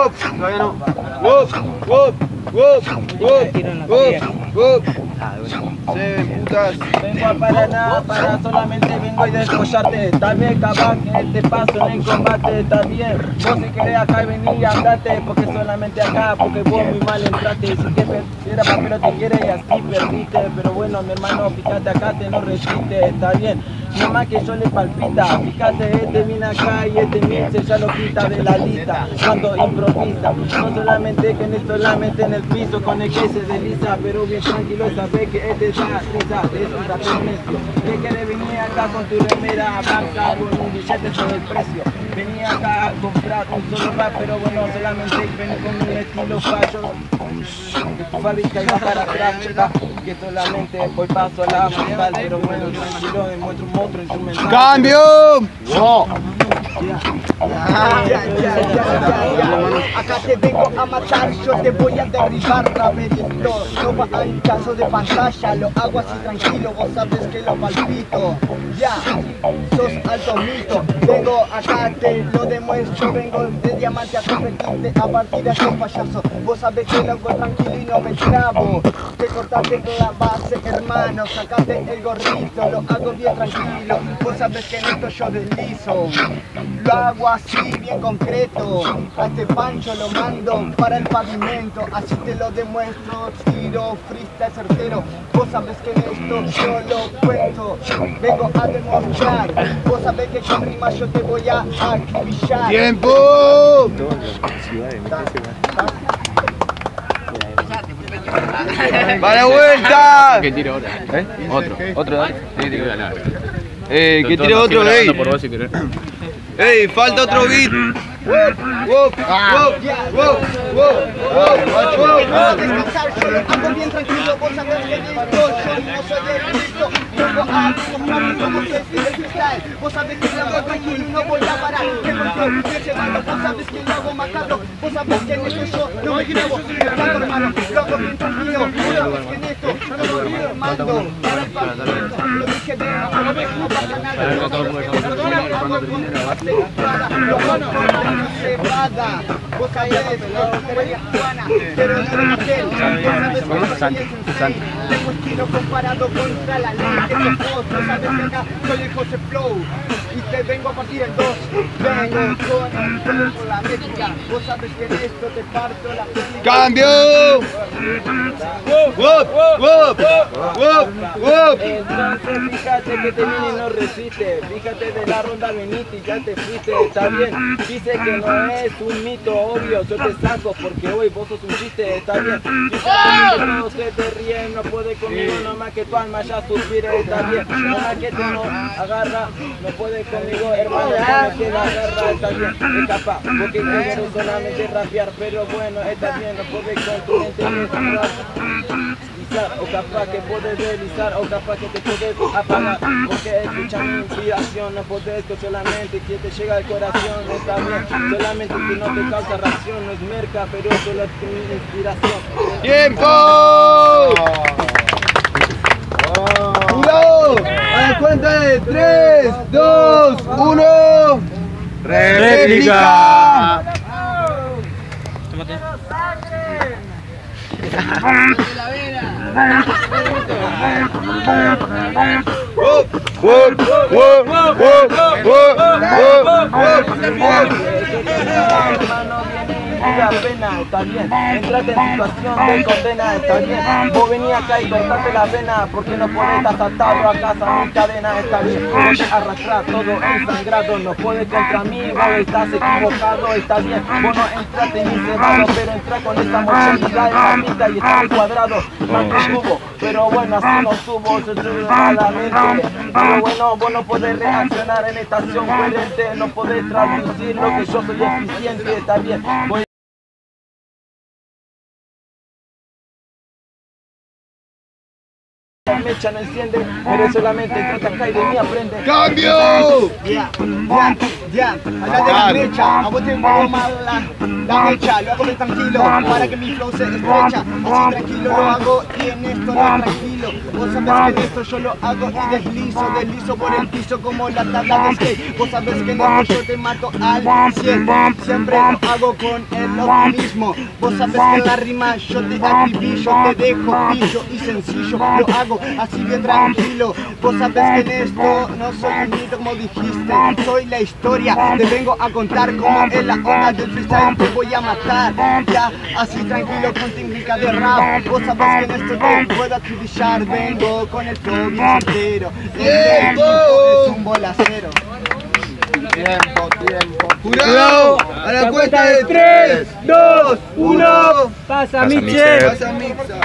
Todavía no. Se putas. Vengo a Paraná, para solamente vengo y descollarte. Tal vez capaz que te paso en el combate, está bien. Vos si querés acá venir y andate, porque solamente acá, porque vos muy mal entraste. Si que era papel te quiere y así perdiste. Pero bueno, mi hermano, fíjate acá, te no resiste, está bien. No más que yo le palpita, fíjate, este viene acá y este miense ya lo quita de la lista cuando improvisa. No solamente que no solamente en el piso con el que se desliza, pero bien tranquilo, sabe que este da risa, es un rapero necio. Que quiere venir acá con tu remera blanca con un billete sobre el precio. Venía acá a comprar un solo rap, pero bueno, solamente venir con un estilo fallo. Tu fábrica y va para atrás, que solamente voy paso a la mortal, pero bueno, tranquilo, me muestro un monstruo instrumental. ¡Cambio! ¡Wow! Acá te vengo a matar, yo te voy a derribar, raperito. No va a ir caso de pantalla, lo hago así tranquilo, vos sabes que lo palpito. Ya, sos alto mito, vengo acá, te lo demuestro, vengo de diamante a convertirte a partir de estos payasos. Vos sabés que lo hago tranquilo y no me trabo. Te cortaste con la base, hermano, sacate el gorrito, lo hago bien tranquilo. Vos sabés que en esto yo deslizo. Lo hago así, bien concreto. A este pancho lo mando para el pavimento. Así te lo demuestro, tiro, freestyle certero. Vos sabés que en esto yo lo cuento. Vengo a demostrar. Vos sabés que con rimas yo te voy a acribillar. ¡Tiempo! ¡Para vuelta! ¿Qué tiro ahora? Otro, dale. Que tire otro, ey. Por vos si querés. ¡Ey! ¡Falta otro beat! No descansar, yo lo hago bien tranquilo. Vos sabés que esto yo no soy el listo. Vengo a demostrarme cómo se escribe el freestyle. Vos sabés que lo hago tranquilo y no voy a parar. Que control, que llevarlo. Vos sabés que lo hago macabro. Vos sabés que en esto yo no me grabo. Mercado, hermano, lo hago bien tranquilo. Vos sabés que en esto yo no voy armando. Para el pavimento, lo dije bien, no pasa nada. Hago bien lo hago con cebada. Vos sabés lo que es Juana, pero no es aquel. Vos sabés que no soy el sensei. Tengo estilo comparado contra la ley que sos vos. Vos sabés que acá soy el José Flow y te vengo a partir en dos. Vengo con la métrica. Vos sabés que en esto te parto la técnica. ¡Cambio! Entonces fíjate que te viene y no resiste. Fíjate de la ronda veniste y ya te fuiste, está bien. Dice que no es un mito obvio, yo te saco porque hoy vos sos un chiste, está bien. Fíjate que todos se te ríen, no puede conmigo, no más que tu alma ya suspire, está bien. No más que tú no agarra, no puede conmigo, hermano, no queda agarra, está bien. Escapa, porque quieres solamente rapear, pero bueno, está bien, no puede con tu mente o capaz que puedes deslizar, o capaz que te puedes apagar, porque escucha mi inspiración, no podés que solamente que te llega al corazón, está bien, solamente que no te causa reacción, no es merca, pero solo es mi inspiración. ¡Tiempo! ¡Cuidado! A la cuenta de 3, 2, 1. ¡Réplica! La pena, está bien, entrate en situación de condena, está bien. Vos venís acá y cortate la pena, porque no podés estar atado a casa en cadena, está bien. Vos te arrastrás todo ensangrado, no puedes contra mí, vos estás equivocado, está bien. Vos no entraste ni cebado, pero entra con esta movilidad de mamita y está cuadrado, más que subo. Pero bueno, así no subo, se sube malamente. Pero bueno, vos no podés reaccionar en esta acción coherente, no podés traducir lo que yo soy eficiente, está bien. mecha no enciende, eres solamente trata acá y de mí aprende. ¡Cambio! Ya, habla de la mecha, a vos te pongo mal la mecha, lo hago bien tranquilo, para que mi flow se estrecha, así tranquilo lo hago y en esto no tranquilo, vos sabés que en esto yo lo hago y deslizo por el piso como la tabla de skate, vos sabés que en esto yo te mato al 100, siempre lo hago con el optimismo, vos sabés que en la rima yo te acribillo, te dejo pillo y sencillo, lo hago así bien tranquilo, vos sabés que en esto no soy un mito como dijiste, soy la historia, te vengo a contar cómo es la onda del freestyle, te voy a matar, ya, así tranquilo con técnica de rap, vos sabés que en esto te puedo acribillar, vengo con el flow bien certero, el tiempo es un bolacero. Tiempo. ¡Jurado! A la cuenta de 3, 2, 1. Pasa Michel. Pasa Mixa.